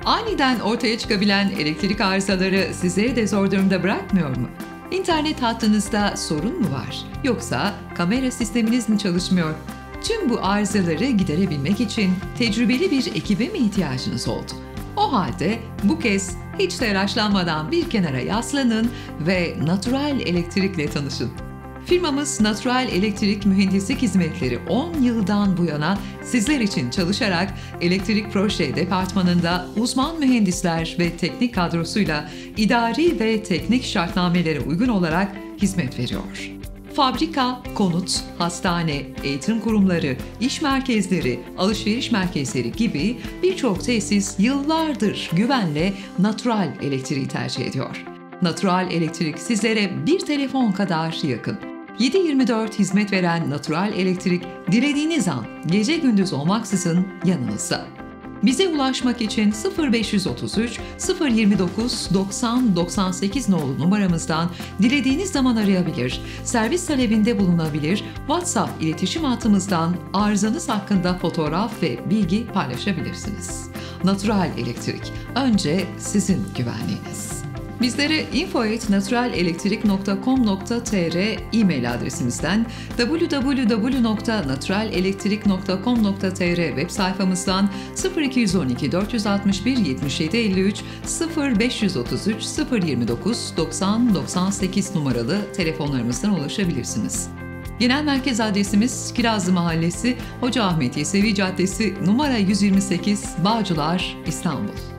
Aniden ortaya çıkabilen elektrik arızaları sizleri de zor durumda bırakmıyor mu? İnternet hattınızda sorun mu var? Yoksa kamera sisteminiz mi çalışmıyor? Tüm bu arızaları giderebilmek için tecrübeli bir ekibe mi ihtiyacınız oldu? O halde bu kez hiç telaşlanmadan bir kenara yaslanın ve Natural Elektrik'le tanışın. Firmamız Natural Elektrik Mühendislik Hizmetleri 10 yıldan bu yana sizler için çalışarak elektrik proje departmanında uzman mühendisler ve teknik kadrosuyla idari ve teknik şartnamelere uygun olarak hizmet veriyor. Fabrika, konut, hastane, eğitim kurumları, iş merkezleri, alışveriş merkezleri gibi birçok tesis yıllardır güvenle natural elektriği tercih ediyor. Natural Elektrik sizlere bir telefon kadar yakın. 7/24 hizmet veren Natural Elektrik, dilediğiniz an, gece gündüz olmaksızın yanınızda. Bize ulaşmak için 0533 029 90 98 nolu numaramızdan dilediğiniz zaman arayabilir, servis talebinde bulunabilir, WhatsApp iletişim hattımızdan arızanız hakkında fotoğraf ve bilgi paylaşabilirsiniz. Natural Elektrik, önce sizin güvenliğiniz. Bizlere info@naturalelektrik.com.tr e-mail adresimizden, www.naturalelektrik.com.tr web sayfamızdan 0212 461 77 53 0533 029 90 98 numaralı telefonlarımızdan ulaşabilirsiniz. Genel merkez adresimiz Kirazlı Mahallesi, Hoca Ahmet Yesevi Caddesi, numara 128, Bağcılar, İstanbul.